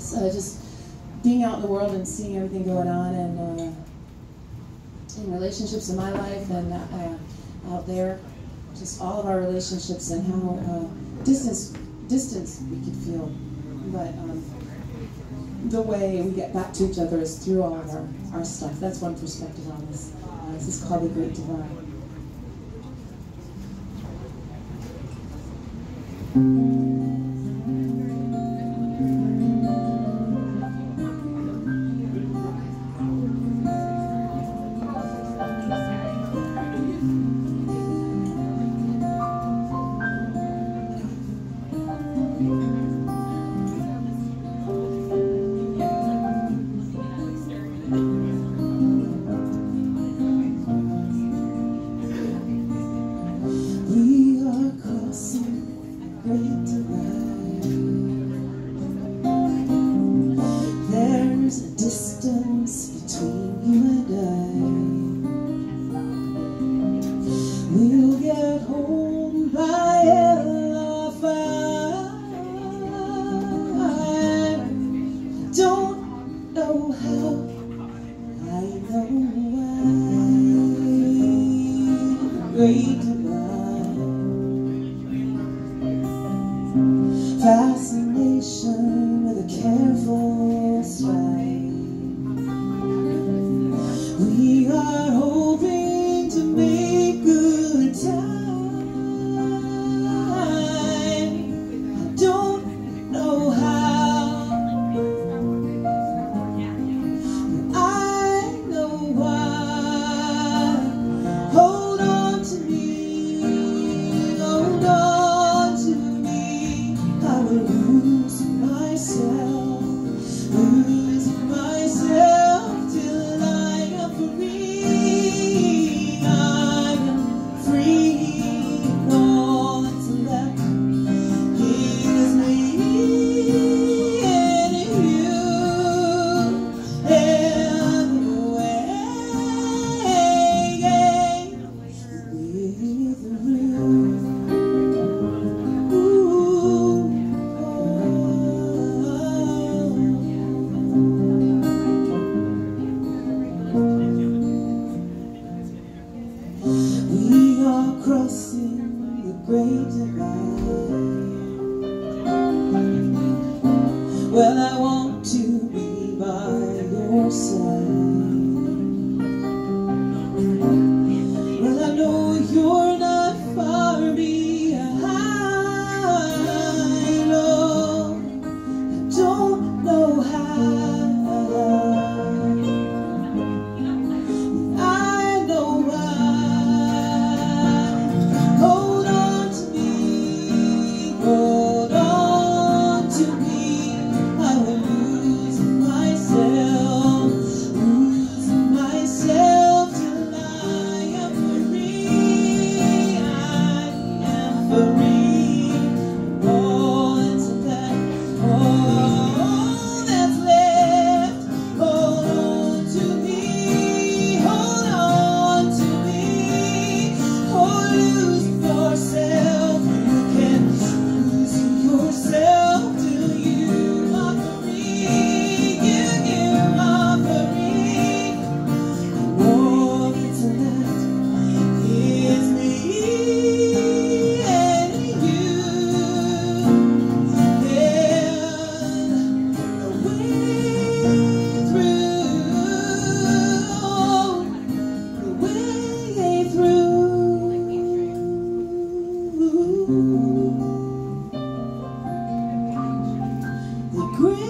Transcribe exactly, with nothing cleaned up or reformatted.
it's uh, just being out in the world and seeing everything going on, and uh, in relationships in my life and uh, out there, just all of our relationships and how uh, distance, distance we could feel, but um, the way we get back to each other is through all of our, our stuff. That's one perspective on this. Uh, this is called The Great Divide. There's a distance between you and I. We'll get home by eleven. I don't know how, I know why. Great divide, fascination with a careful stride. We are hoping to make good time. I don't know how, but I know why. Hold on to me, hold on to me. I will lose myself, lose myself till I am free. I am free. All that's left is me and you, and the way with the room. We are crossing the great divide. Well, I want to be by your side. Well, I know you're not far behind. Oh, I don't know how. The great